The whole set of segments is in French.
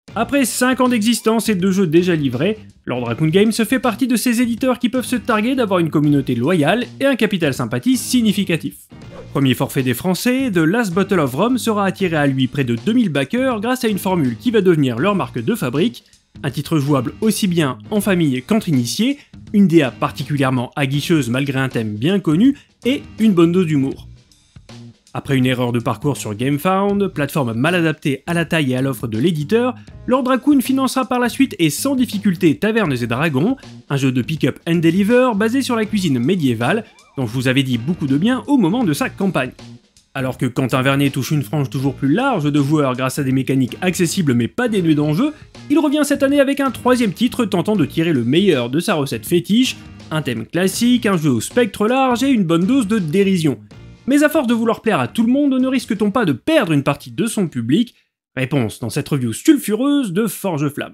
Après 5 ans d'existence et 2 jeux déjà livrés, Lord Raccoon Games fait partie de ces éditeurs qui peuvent se targuer d'avoir une communauté loyale et un capital sympathie significatif. Premier forfait des Français, The Last Bottle of Rum sera attiré à lui près de 2000 backers grâce à une formule qui va devenir leur marque de fabrique, un titre jouable aussi bien en famille qu'entre initiés, une DA particulièrement aguicheuse malgré un thème bien connu et une bonne dose d'humour. Après une erreur de parcours sur GameFound, plateforme mal adaptée à la taille et à l'offre de l'éditeur, Lord Raccoon financera par la suite et sans difficulté Tavernes et Dragons, un jeu de pick-up and deliver basé sur la cuisine médiévale, dont je vous avais dit beaucoup de bien au moment de sa campagne. Alors que Quentin Vernet touche une frange toujours plus large de joueurs grâce à des mécaniques accessibles mais pas dénuées d'enjeux, il revient cette année avec un troisième titre tentant de tirer le meilleur de sa recette fétiche, un thème classique, un jeu au spectre large et une bonne dose de dérision. Mais à force de vouloir plaire à tout le monde, ne risque-t-on pas de perdre une partie de son public? Réponse dans cette review sulfureuse de Forge Flamme.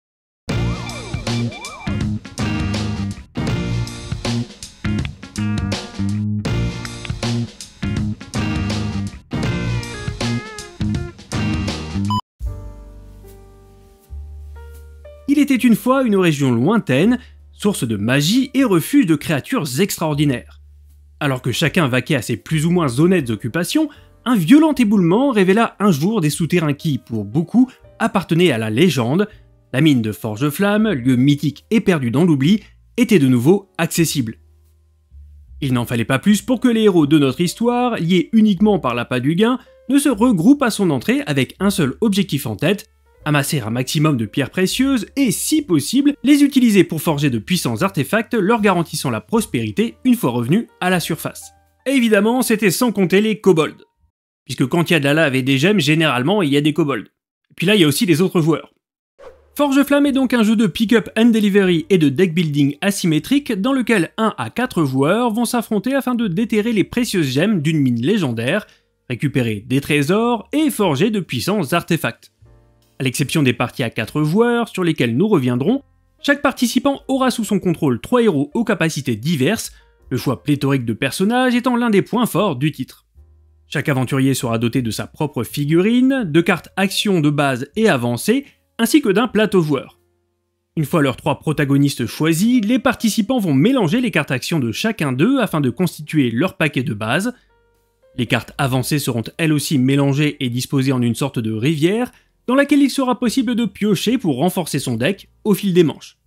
Il était une fois une région lointaine, source de magie et refuge de créatures extraordinaires. Alors que chacun vaquait à ses plus ou moins honnêtes occupations, un violent éboulement révéla un jour des souterrains qui, pour beaucoup, appartenaient à la légende. La mine de Forge Flamme, lieu mythique et perdu dans l'oubli, était de nouveau accessible. Il n'en fallait pas plus pour que les héros de notre histoire, liés uniquement par l'appât du gain, ne se regroupent à son entrée avec un seul objectif en tête, amasser un maximum de pierres précieuses et, si possible, les utiliser pour forger de puissants artefacts leur garantissant la prospérité une fois revenus à la surface. Et évidemment, c'était sans compter les kobolds. Puisque quand il y a de la lave et des gemmes, généralement il y a des kobolds. Puis là, il y a aussi les autres joueurs. Forge Flamme est donc un jeu de pick-up and delivery et de deck building asymétrique dans lequel 1 à 4 joueurs vont s'affronter afin de déterrer les précieuses gemmes d'une mine légendaire, récupérer des trésors et forger de puissants artefacts. À l'exception des parties à 4 joueurs, sur lesquelles nous reviendrons, chaque participant aura sous son contrôle 3 héros aux capacités diverses, le choix pléthorique de personnages étant l'un des points forts du titre. Chaque aventurier sera doté de sa propre figurine, de cartes actions de base et avancées, ainsi que d'un plateau joueur. Une fois leurs 3 protagonistes choisis, les participants vont mélanger les cartes actions de chacun d'eux afin de constituer leur paquet de base. Les cartes avancées seront elles aussi mélangées et disposées en une sorte de rivière, dans laquelle il sera possible de piocher pour renforcer son deck au fil des manches.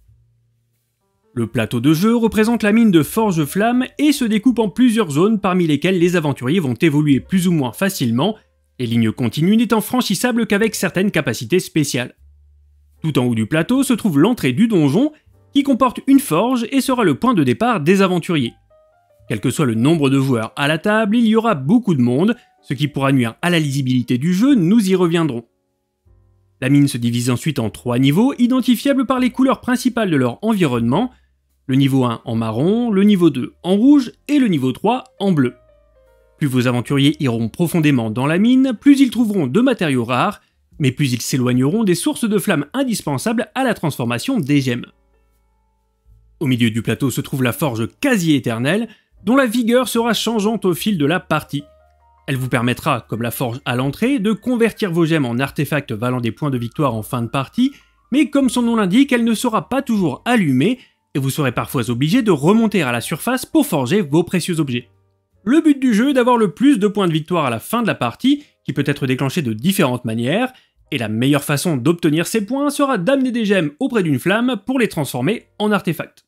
Le plateau de jeu représente la mine de Forge Flamme et se découpe en plusieurs zones parmi lesquelles les aventuriers vont évoluer plus ou moins facilement, les lignes continues n'étant franchissables qu'avec certaines capacités spéciales. Tout en haut du plateau se trouve l'entrée du donjon, qui comporte une forge et sera le point de départ des aventuriers. Quel que soit le nombre de joueurs à la table, il y aura beaucoup de monde, ce qui pourra nuire à la lisibilité du jeu, nous y reviendrons. La mine se divise ensuite en 3 niveaux, identifiables par les couleurs principales de leur environnement, le niveau 1 en marron, le niveau 2 en rouge et le niveau 3 en bleu. Plus vos aventuriers iront profondément dans la mine, plus ils trouveront de matériaux rares, mais plus ils s'éloigneront des sources de flammes indispensables à la transformation des gemmes. Au milieu du plateau se trouve la forge quasi éternelle, dont la vigueur sera changeante au fil de la partie. Elle vous permettra, comme la forge à l'entrée, de convertir vos gemmes en artefacts valant des points de victoire en fin de partie, mais comme son nom l'indique, elle ne sera pas toujours allumée, et vous serez parfois obligé de remonter à la surface pour forger vos précieux objets. Le but du jeu est d'avoir le plus de points de victoire à la fin de la partie, qui peut être déclenché de différentes manières, et la meilleure façon d'obtenir ces points sera d'amener des gemmes auprès d'une flamme pour les transformer en artefacts.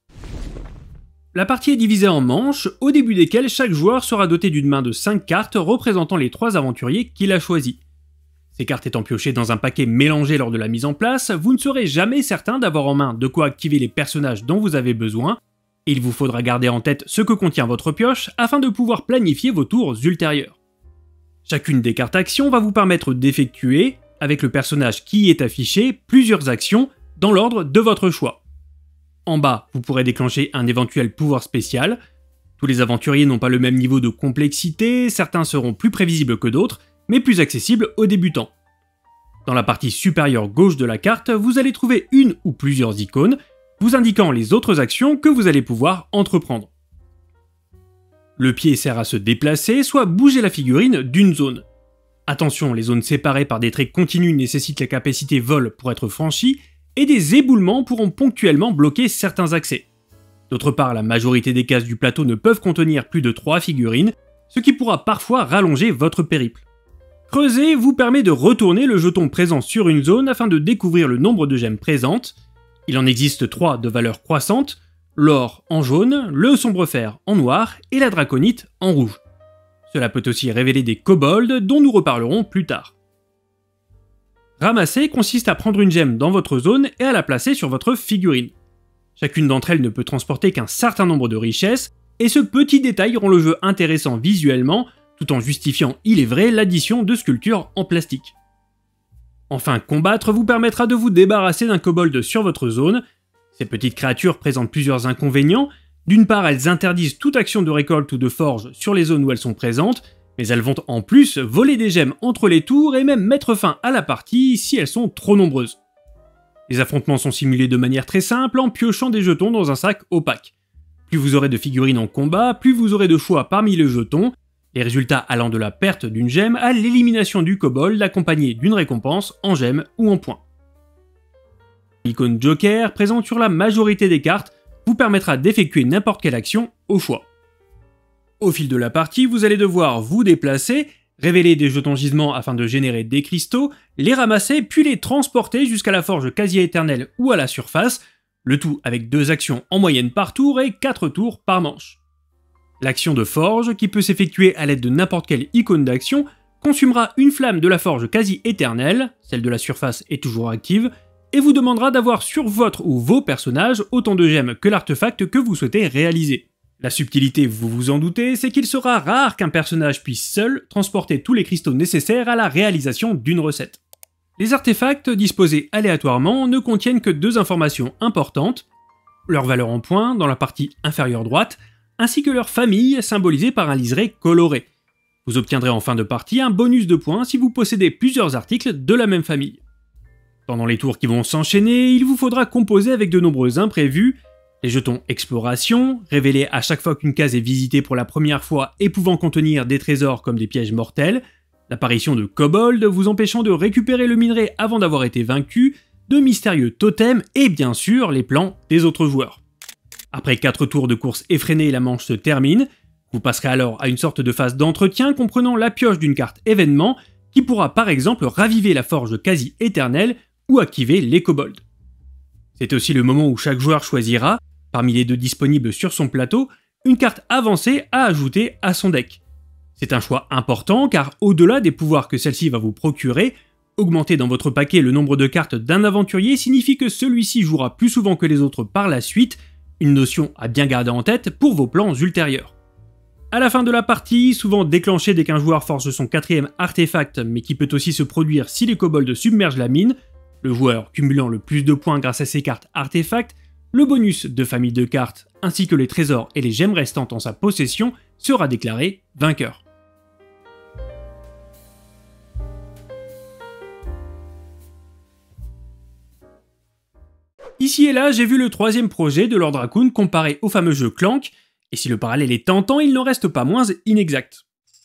La partie est divisée en manches, au début desquelles chaque joueur sera doté d'une main de 5 cartes représentant les 3 aventuriers qu'il a choisis. Ces cartes étant piochées dans un paquet mélangé lors de la mise en place, vous ne serez jamais certain d'avoir en main de quoi activer les personnages dont vous avez besoin, et il vous faudra garder en tête ce que contient votre pioche afin de pouvoir planifier vos tours ultérieurs. Chacune des cartes actions va vous permettre d'effectuer, avec le personnage qui y est affiché, plusieurs actions dans l'ordre de votre choix. En bas, vous pourrez déclencher un éventuel pouvoir spécial. Tous les aventuriers n'ont pas le même niveau de complexité, certains seront plus prévisibles que d'autres, mais plus accessibles aux débutants. Dans la partie supérieure gauche de la carte, vous allez trouver une ou plusieurs icônes, vous indiquant les autres actions que vous allez pouvoir entreprendre. Le pied sert à se déplacer, soit bouger la figurine d'une zone. Attention, les zones séparées par des traits continus nécessitent la capacité vol pour être franchie, et des éboulements pourront ponctuellement bloquer certains accès. D'autre part, la majorité des cases du plateau ne peuvent contenir plus de 3 figurines, ce qui pourra parfois rallonger votre périple. Creuser vous permet de retourner le jeton présent sur une zone afin de découvrir le nombre de gemmes présentes. Il en existe 3 de valeur croissante, l'or en jaune, le sombrefer en noir et la draconite en rouge. Cela peut aussi révéler des kobolds dont nous reparlerons plus tard. Ramasser consiste à prendre une gemme dans votre zone et à la placer sur votre figurine. Chacune d'entre elles ne peut transporter qu'un certain nombre de richesses, et ce petit détail rend le jeu intéressant visuellement, tout en justifiant, il est vrai, l'addition de sculptures en plastique. Enfin, combattre vous permettra de vous débarrasser d'un kobold sur votre zone. Ces petites créatures présentent plusieurs inconvénients. D'une part, elles interdisent toute action de récolte ou de forge sur les zones où elles sont présentes, mais elles vont en plus voler des gemmes entre les tours et même mettre fin à la partie si elles sont trop nombreuses. Les affrontements sont simulés de manière très simple en piochant des jetons dans un sac opaque. Plus vous aurez de figurines en combat, plus vous aurez de choix parmi les jetons, les résultats allant de la perte d'une gemme à l'élimination du kobold accompagnée d'une récompense en gemmes ou en points. L'icône Joker, présente sur la majorité des cartes, vous permettra d'effectuer n'importe quelle action au choix. Au fil de la partie, vous allez devoir vous déplacer, révéler des jetons gisements afin de générer des cristaux, les ramasser puis les transporter jusqu'à la forge quasi-éternelle ou à la surface, le tout avec 2 actions en moyenne par tour et 4 tours par manche. L'action de forge, qui peut s'effectuer à l'aide de n'importe quelle icône d'action, consumera une flamme de la forge quasi-éternelle, celle de la surface est toujours active, et vous demandera d'avoir sur votre ou vos personnages autant de gemmes que l'artefact que vous souhaitez réaliser. La subtilité, vous vous en doutez, c'est qu'il sera rare qu'un personnage puisse seul transporter tous les cristaux nécessaires à la réalisation d'une recette. Les artefacts disposés aléatoirement ne contiennent que 2 informations importantes, leur valeur en points dans la partie inférieure droite, ainsi que leur famille symbolisée par un liseré coloré. Vous obtiendrez en fin de partie un bonus de points si vous possédez plusieurs articles de la même famille. Pendant les tours qui vont s'enchaîner, il vous faudra composer avec de nombreux imprévus, les jetons exploration, révélés à chaque fois qu'une case est visitée pour la première fois et pouvant contenir des trésors comme des pièges mortels, l'apparition de kobolds vous empêchant de récupérer le minerai avant d'avoir été vaincu, de mystérieux totems et bien sûr les plans des autres joueurs. Après 4 tours de course effrénée, la manche se termine, vous passerez alors à une sorte de phase d'entretien comprenant la pioche d'une carte événement qui pourra par exemple raviver la forge quasi éternelle ou activer les kobolds. C'est aussi le moment où chaque joueur choisira, parmi les 2 disponibles sur son plateau, une carte avancée à ajouter à son deck. C'est un choix important car au-delà des pouvoirs que celle-ci va vous procurer, augmenter dans votre paquet le nombre de cartes d'un aventurier signifie que celui-ci jouera plus souvent que les autres par la suite, une notion à bien garder en tête pour vos plans ultérieurs. À la fin de la partie, souvent déclenchée dès qu'un joueur forge son 4e artefact, mais qui peut aussi se produire si les kobolds submergent la mine, le joueur cumulant le plus de points grâce à ses cartes artefacts, le bonus de famille de cartes ainsi que les trésors et les gemmes restantes en sa possession sera déclaré vainqueur. Ici et là, j'ai vu le 3e projet de Lord Raccoon comparé au fameux jeu Clank, et si le parallèle est tentant, il n'en reste pas moins inexact.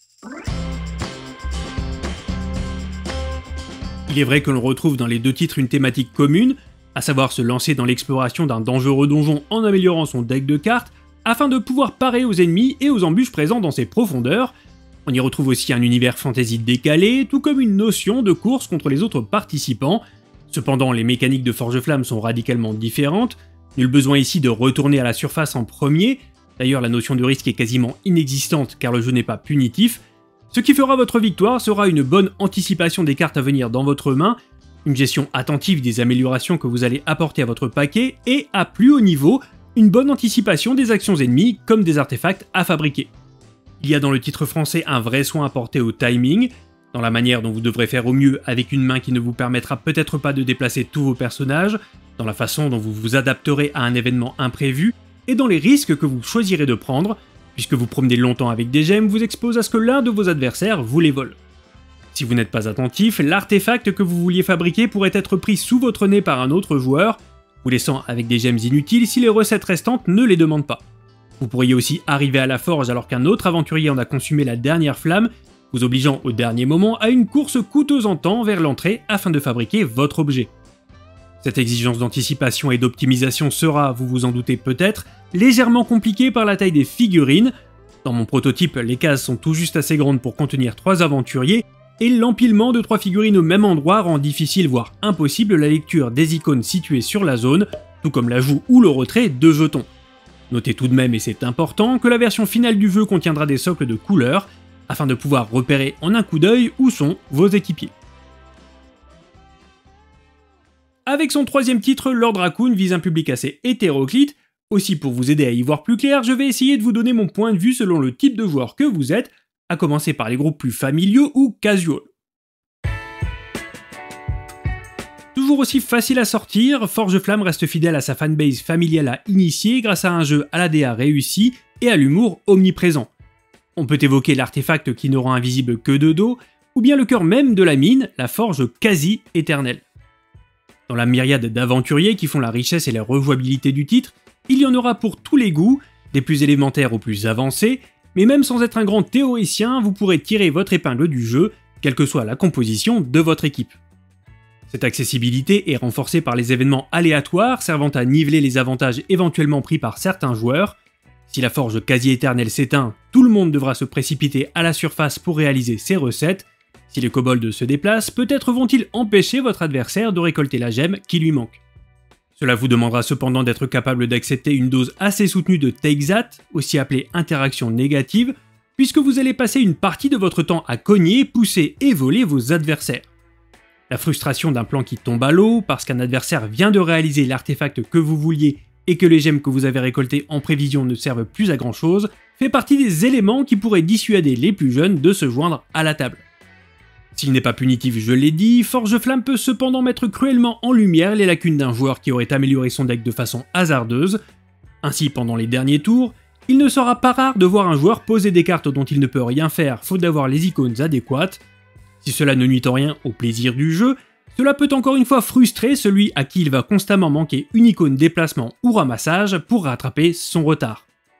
Il est vrai que l'on retrouve dans les 2 titres une thématique commune, à savoir se lancer dans l'exploration d'un dangereux donjon en améliorant son deck de cartes, afin de pouvoir parer aux ennemis et aux embûches présents dans ses profondeurs. On y retrouve aussi un univers fantasy décalé, tout comme une notion de course contre les autres participants. Cependant, les mécaniques de Forge-Flamme sont radicalement différentes, nul besoin ici de retourner à la surface en premier, d'ailleurs la notion de risque est quasiment inexistante car le jeu n'est pas punitif. Ce qui fera votre victoire sera une bonne anticipation des cartes à venir dans votre main, une gestion attentive des améliorations que vous allez apporter à votre paquet, et à plus haut niveau, une bonne anticipation des actions ennemies comme des artefacts à fabriquer. Il y a dans le titre français un vrai soin apporté au timing, dans la manière dont vous devrez faire au mieux avec une main qui ne vous permettra peut-être pas de déplacer tous vos personnages, dans la façon dont vous vous adapterez à un événement imprévu, et dans les risques que vous choisirez de prendre, puisque vous promenez longtemps avec des gemmes vous expose à ce que l'un de vos adversaires vous les vole. Si vous n'êtes pas attentif, l'artefact que vous vouliez fabriquer pourrait être pris sous votre nez par un autre joueur, vous laissant avec des gemmes inutiles si les recettes restantes ne les demandent pas. Vous pourriez aussi arriver à la forge alors qu'un autre aventurier en a consumé la dernière flamme, vous obligeant au dernier moment à une course coûteuse en temps vers l'entrée afin de fabriquer votre objet. Cette exigence d'anticipation et d'optimisation sera, vous vous en doutez peut-être, légèrement compliquée par la taille des figurines. Dans mon prototype, les cases sont tout juste assez grandes pour contenir 3 aventuriers, et l'empilement de 3 figurines au même endroit rend difficile voire impossible la lecture des icônes situées sur la zone, tout comme l'ajout ou le retrait de jetons. Notez tout de même, et c'est important, que la version finale du jeu contiendra des socles de couleurs, afin de pouvoir repérer en un coup d'œil où sont vos équipiers. Avec son 3e titre, Lord Raccoon vise un public assez hétéroclite. Aussi, pour vous aider à y voir plus clair, je vais essayer de vous donner mon point de vue selon le type de joueur que vous êtes, à commencer par les groupes plus familiaux ou casual. Toujours aussi facile à sortir, Forge Flamme reste fidèle à sa fanbase familiale à initier grâce à un jeu à la DA réussi et à l'humour omniprésent. On peut évoquer l'artefact qui ne rend invisible que de dos, ou bien le cœur même de la mine, la forge quasi éternelle. Dans la myriade d'aventuriers qui font la richesse et la rejouabilité du titre, il y en aura pour tous les goûts, des plus élémentaires aux plus avancés, mais même sans être un grand théoricien, vous pourrez tirer votre épingle du jeu, quelle que soit la composition de votre équipe. Cette accessibilité est renforcée par les événements aléatoires servant à niveler les avantages éventuellement pris par certains joueurs. Si la forge quasi éternelle s'éteint, tout le monde devra se précipiter à la surface pour réaliser ses recettes. Si les kobolds se déplacent, peut-être vont-ils empêcher votre adversaire de récolter la gemme qui lui manque. Cela vous demandera cependant d'être capable d'accepter une dose assez soutenue de take that, aussi appelée interaction négative, puisque vous allez passer une partie de votre temps à cogner, pousser et voler vos adversaires. La frustration d'un plan qui tombe à l'eau parce qu'un adversaire vient de réaliser l'artefact que vous vouliez et que les gemmes que vous avez récoltées en prévision ne servent plus à grand chose, fait partie des éléments qui pourraient dissuader les plus jeunes de se joindre à la table. S'il n'est pas punitif, je l'ai dit, Forge Flamme peut cependant mettre cruellement en lumière les lacunes d'un joueur qui aurait amélioré son deck de façon hasardeuse. Ainsi, pendant les derniers tours, il ne sera pas rare de voir un joueur poser des cartes dont il ne peut rien faire faute d'avoir les icônes adéquates. Si cela ne nuit en rien au plaisir du jeu, cela peut encore une fois frustrer celui à qui il va constamment manquer une icône déplacement ou ramassage pour rattraper son retard.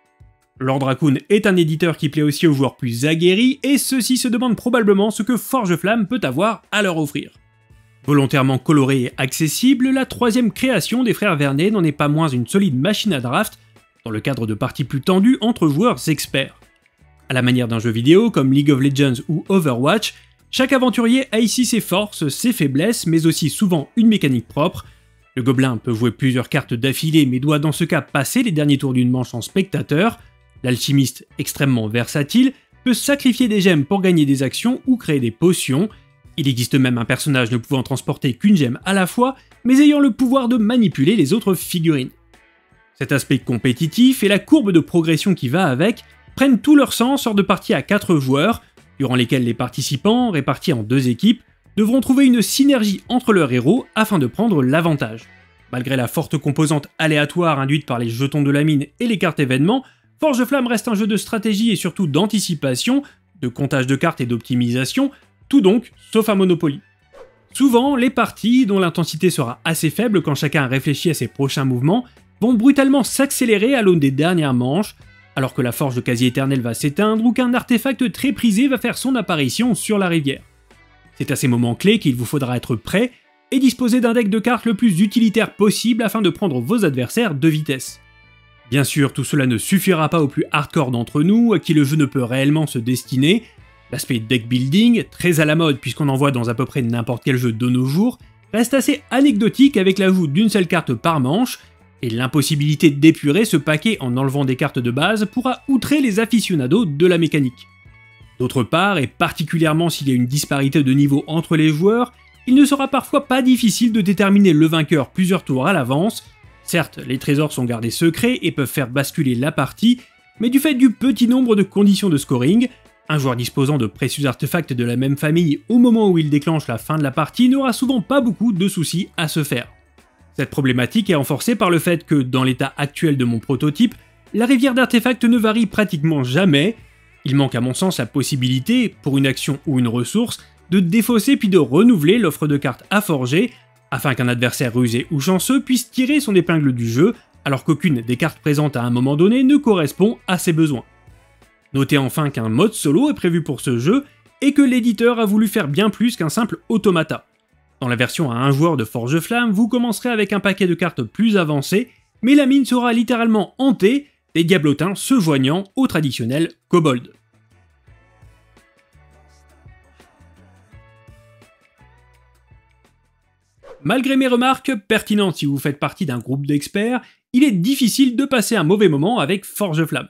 Lord Raccoon est un éditeur qui plaît aussi aux joueurs plus aguerris, et ceux-ci se demandent probablement ce que Forge Flamme peut avoir à leur offrir. Volontairement colorée et accessible, la 3e création des frères Vernet n'en est pas moins une solide machine à draft, dans le cadre de parties plus tendues entre joueurs experts. À la manière d'un jeu vidéo comme League of Legends ou Overwatch, chaque aventurier a ici ses forces, ses faiblesses, mais aussi souvent une mécanique propre. Le gobelin peut jouer plusieurs cartes d'affilée mais doit dans ce cas passer les derniers tours d'une manche en spectateur. L'alchimiste, extrêmement versatile, peut sacrifier des gemmes pour gagner des actions ou créer des potions. Il existe même un personnage ne pouvant transporter qu'une gemme à la fois, mais ayant le pouvoir de manipuler les autres figurines. Cet aspect compétitif et la courbe de progression qui va avec prennent tout leur sens lors de parties à 4 joueurs, durant lesquelles les participants, répartis en 2 équipes, devront trouver une synergie entre leurs héros afin de prendre l'avantage. Malgré la forte composante aléatoire induite par les jetons de la mine et les cartes événements, Forge Flamme reste un jeu de stratégie et surtout d'anticipation, de comptage de cartes et d'optimisation, tout donc sauf à Monopoly. Souvent, les parties, dont l'intensité sera assez faible quand chacun réfléchit à ses prochains mouvements, vont brutalement s'accélérer à l'aune des dernières manches, alors que la forge quasi éternelle va s'éteindre ou qu'un artefact très prisé va faire son apparition sur la rivière. C'est à ces moments clés qu'il vous faudra être prêt et disposer d'un deck de cartes le plus utilitaire possible afin de prendre vos adversaires de vitesse. Bien sûr, tout cela ne suffira pas aux plus hardcore d'entre nous, à qui le jeu ne peut réellement se destiner. L'aspect deck building, très à la mode puisqu'on en voit dans à peu près n'importe quel jeu de nos jours, reste assez anecdotique avec l'ajout d'une seule carte par manche, et l'impossibilité d'épurer ce paquet en enlevant des cartes de base pourra outrer les aficionados de la mécanique. D'autre part, et particulièrement s'il y a une disparité de niveau entre les joueurs, il ne sera parfois pas difficile de déterminer le vainqueur plusieurs tours à l'avance. Certes, les trésors sont gardés secrets et peuvent faire basculer la partie, mais du fait du petit nombre de conditions de scoring, un joueur disposant de précieux artefacts de la même famille au moment où il déclenche la fin de la partie n'aura souvent pas beaucoup de soucis à se faire. Cette problématique est renforcée par le fait que, dans l'état actuel de mon prototype, la rivière d'artefacts ne varie pratiquement jamais. Il manque à mon sens la possibilité, pour une action ou une ressource, de défausser puis de renouveler l'offre de cartes à forger, afin qu'un adversaire rusé ou chanceux puisse tirer son épingle du jeu, alors qu'aucune des cartes présentes à un moment donné ne correspond à ses besoins. Notez enfin qu'un mode solo est prévu pour ce jeu, et que l'éditeur a voulu faire bien plus qu'un simple automata. Dans la version à 1 joueur de Forge Flamme, vous commencerez avec un paquet de cartes plus avancé, mais la mine sera littéralement hantée, des diablotins se joignant au traditionnel kobold. Malgré mes remarques, pertinentes si vous faites partie d'un groupe d'experts, il est difficile de passer un mauvais moment avec Forge Flamme.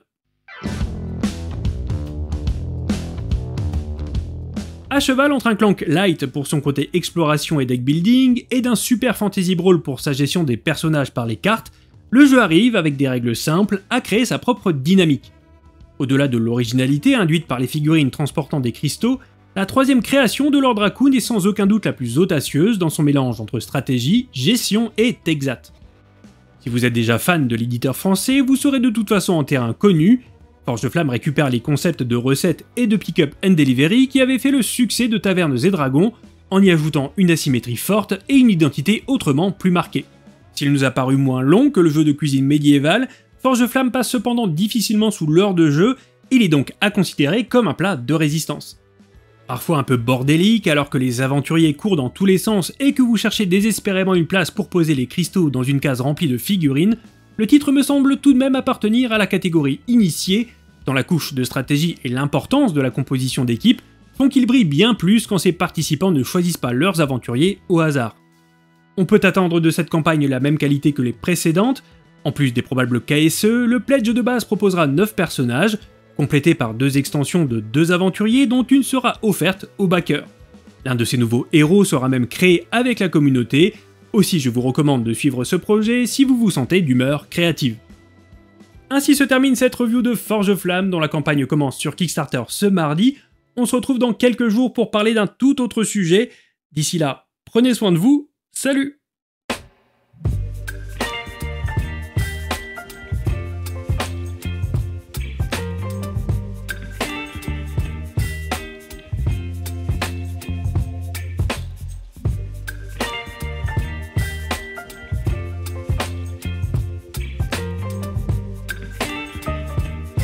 À cheval entre un Clank light pour son côté exploration et deck building, et d'un Super Fantasy Brawl pour sa gestion des personnages par les cartes, le jeu arrive, avec des règles simples, à créer sa propre dynamique. Au-delà de l'originalité induite par les figurines transportant des cristaux, la troisième création de Lord Raccoon est sans aucun doute la plus audacieuse dans son mélange entre stratégie, gestion et Texat. Si vous êtes déjà fan de l'éditeur français, vous serez de toute façon en terrain connu. Forge Flamme récupère les concepts de recettes et de pick-up and delivery qui avaient fait le succès de Tavernes et Dragons, en y ajoutant une asymétrie forte et une identité autrement plus marquée. S'il nous a paru moins long que le jeu de cuisine médiéval, Forge Flamme passe cependant difficilement sous l'heure de jeu, il est donc à considérer comme un plat de résistance. Parfois un peu bordélique alors que les aventuriers courent dans tous les sens et que vous cherchez désespérément une place pour poser les cristaux dans une case remplie de figurines, le titre me semble tout de même appartenir à la catégorie initiée, dans la couche de stratégie et l'importance de la composition d'équipe font qu'il brille bien plus quand ses participants ne choisissent pas leurs aventuriers au hasard. On peut attendre de cette campagne la même qualité que les précédentes. En plus des probables KSE, le pledge de base proposera 9 personnages, complétés par 2 extensions de 2 aventuriers dont une sera offerte aux backers. L'un de ces nouveaux héros sera même créé avec la communauté, aussi je vous recommande de suivre ce projet si vous vous sentez d'humeur créative. Ainsi se termine cette review de Forge Flamme dont la campagne commence sur Kickstarter ce mardi. On se retrouve dans quelques jours pour parler d'un tout autre sujet. D'ici là, prenez soin de vous, salut!